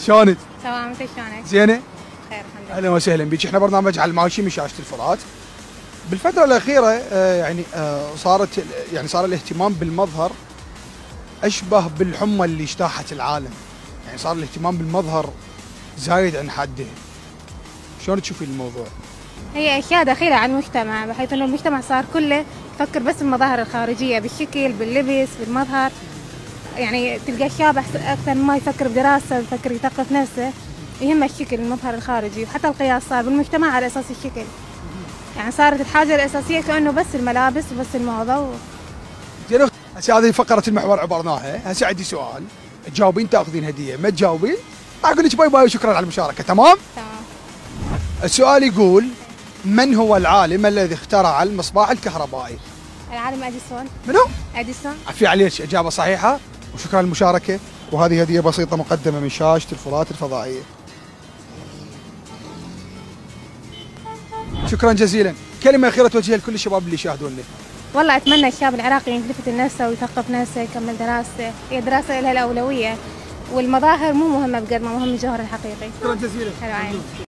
شلونك؟ تمام، انت شلونك؟ زينه؟ خير الحمد لله. اهلا وسهلا بك. احنا برنامج على الماشي من شاشه الفرات. بالفتره الاخيره صار الاهتمام بالمظهر اشبه بالحمى اللي اجتاحت العالم. يعني صار الاهتمام بالمظهر زايد عن حده. شلون تشوفي الموضوع؟ هي اشياء دخيله على المجتمع، بحيث انه المجتمع صار كله يفكر بس بالمظاهر الخارجيه، بالشكل، باللبس، بالمظهر. يعني تلقى الشاب اكثر ما يفكر بدراسه، يفكر يثقف نفسه، يهمه الشكل، المظهر الخارجي، وحتى القياس صار بالمجتمع على اساس الشكل. يعني صارت الحاجه الاساسيه كانه بس الملابس وبس الموضه زين هسه هذه فقره المحور عبرناها. هسه عندي سؤال، تجاوبين تاخذين هديه، ما تجاوبين راح اقول لك باي باي وشكرا على المشاركه. تمام؟ تمام. السؤال يقول: من هو العالم الذي اخترع المصباح الكهربائي؟ العالم اديسون. منو؟ اديسون. عفي عليك، اجابه صحيحه وشكرا للمشاركه، وهذه هديه بسيطه مقدمه من شاشه الفرات الفضائيه. شكرا جزيلا. كلمه اخيره توجهها لكل الشباب اللي يشاهدونا. والله اتمنى الشاب العراقي يلتفت لنفسه ويثقف نفسه، يكمل دراسته، هي الدراسه لها الاولويه، والمظاهر مو مهمه بقد ما مهم الجوهر الحقيقي. شكرا جزيلا. حلو عيني.